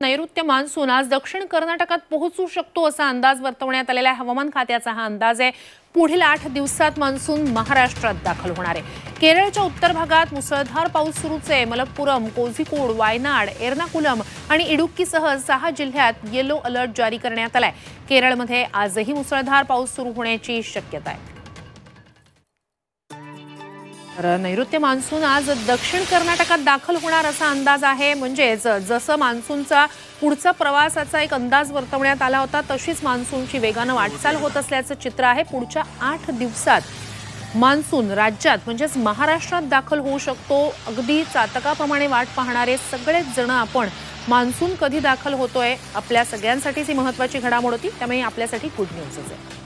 नैऋत्य मान्सून आज दक्षिण कर्नाटकात पोहोचू शकतो असा अंदाज वर्तवण्यात आलेला आहे। हवामान खात्याचा हा अंदाज आहे। पुढील 8 दिवसात मान्सून महाराष्ट्रात दाखल होणार आहे। केरळच्या उत्तर भागात मुसळधार पाऊस सुरूच आहे। मलप्पुरम, कोझिकोड, वायनाड, एर्नाकुलम आणि इडुक्कीसह 6 जिल्ह्यात येलो अलर्ट जारी करण्यात आलाय। केरळमध्ये आजही मुसळधार पाऊस सुरू होण्याची शक्यता आहे। नैऋत्य मान्सून आज दक्षिण कर्नाटकात दाखल होणार असा अंदाज आहे। म्हणजेच जसं मान्सूनचा पुढचा प्रवासाचा एक अंदाज वर्तवण्यात आला होता तशीच मान्सूनची वेगानं वाटचाल होत असल्याचं चित्र आहे। पुढच्या 8 दिवसात मान्सून राज्यात म्हणजेच महाराष्ट्रात दाखल होऊ शकतो। अगदी चातकाप्रमाणे वाट पाहणारे सगळेच जण आपण मान्सून कधी दाखल होतोय आपल्या सगळ्यांसाठीच ही महत्त्वाची घडामोड होती, त्यामुळे आपल्यासाठी गुड न्यूजच आहे।